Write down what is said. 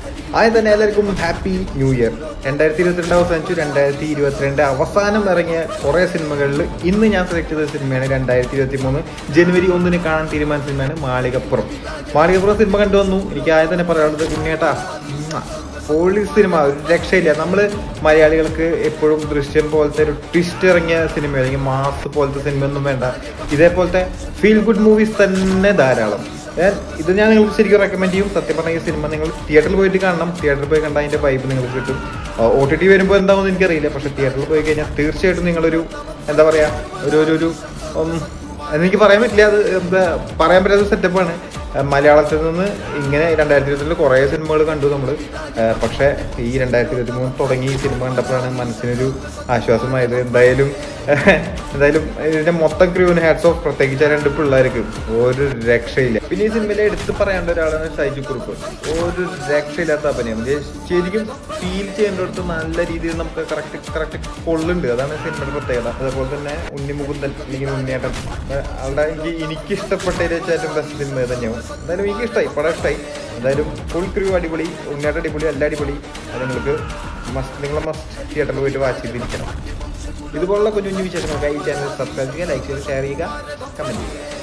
ആദ്യം തന്നെ എല്ലാവർക്കും ഹാപ്പി ന്യൂ ഇയർ. 2022 അവസാനിച്ചു. 2022 അവസാനം ഇറങ്ങിയ കുറേ സിനിമകളിൽ ഇന്ന് ഞാൻ സെലക്ട് ചെയ്ത സിനിമയാണ് 2023 ജനുവരി 1 കാണാൻ തീരുമാനിച്ച സിനിമയാണ് മാളികപ്പുറം. മാളികപ്പുറം സിനിമ കണ്ടുവന്നു. എനിക്ക് ആദ്യം തന്നെ പറയാനുള്ളത് കുഞ്ഞേട്ടാ പോലീസ് സിനിമ ഒരു രക്ഷയില്ല. നമ്മൾ മലയാളികൾക്ക് എപ്പോഴും ദൃശ്യം പോലത്തെ ഒരു ട്വിസ്റ്റ് ഇറങ്ങിയ സിനിമ അല്ലെങ്കിൽ മാസ് പോലത്തെ സിനിമയൊന്നും വേണ്ട. ഇതേപോലത്തെ ഫീൽ ഗുഡ് മൂവീസ് തന്നെ ധാരാളം. ഇത് ഞാൻ നിങ്ങൾക്ക് ശരിക്കും റെക്കമെൻഡ് ചെയ്യും. സത്യം പറഞ്ഞ ഈ സിനിമ നിങ്ങൾ തിയേറ്ററിൽ പോയിട്ട് കാണണം. തിയേറ്ററിൽ പോയി കണ്ടാൽ അതിൻ്റെ വൈബ് നിങ്ങൾക്ക് കിട്ടും. OTT വരുമ്പോൾ എന്താണെന്ന് എനിക്കറിയില്ല. പക്ഷെ തിയേറ്ററിൽ പോയി കഴിഞ്ഞാൽ തീർച്ചയായിട്ടും നിങ്ങളൊരു എന്താ പറയുക ഒരു എനിക്ക് പറയാൻ പറ്റില്ല. അത് എന്താ പറയാൻ പറ്റാത്ത സെറ്റപ്പാണ്. മലയാളത്തിൽ നിന്ന് ഇങ്ങനെ 2022 കുറേ സിനിമകൾ കണ്ടു നമ്മൾ. പക്ഷേ ഈ 2023 തുടങ്ങി ഈ സിനിമ കണ്ടപ്പോഴാണ് മനസ്സിനൊരു ആശ്വാസമായത്. എന്തായാലും ഇതിന്റെ മൊത്തം ക്രൂവിന് ഹാറ്റ്സ് ഓഫ്. പ്രത്യേകിച്ച് 2 പിള്ളേർക്ക് ഒരു രക്ഷയില്ല. പിന്നെ ഈ സിനിമയിലെ എടുത്ത് പറയേണ്ട ഒരാളാണ് സൈജു കുറുപ്പ്. ഒരു രക്ഷയില്ലാത്ത അഭിനയം. ശരിക്കും ഫീൽ ചെയ്യേണ്ടടുത്ത് നല്ല രീതിയിൽ നമുക്ക് കറക്റ്റ് കൊള്ളുന്നുണ്ട്. അതാണ് സിനിമയുടെ പ്രത്യേകത. അതേപോലെ തന്നെ ഉണ്ണിമുകുന്ദൻ അല്ലെങ്കിൽ ഉണ്ണിയേട്ടൻ ആളുടെ എനിക്ക് ഇഷ്ടപ്പെട്ടതിൽ വെച്ച് ഏറ്റവും ബെസ്റ്റ് സിനിമ തന്നെയാവും. എന്തായാലും എനിക്ക് ഇഷ്ടമായി, പടം ഇഷ്ടമായി. എന്തായാലും ഫുൾ ക്രൂ അടിപൊളി, ഉണ്ണിയേട്ടൻ അടിപൊളി, എല്ലാം അടിപൊളി. അത് നിങ്ങളെ മസ്റ്റ് തിയേറ്ററിൽ പോയിട്ട് വാച്ച് ചെയ്തിരിക്കണം. ഇതുപോലുള്ള കുഞ്ഞു വിശേഷങ്ങൾക്കായി ഈ ചാനൽ സബ്സ്ക്രൈബ് ചെയ്യുക, ലൈക്ക് ചെയ്യുക, ഷെയർ ചെയ്യുക, കമൻറ്റ് ചെയ്യുക.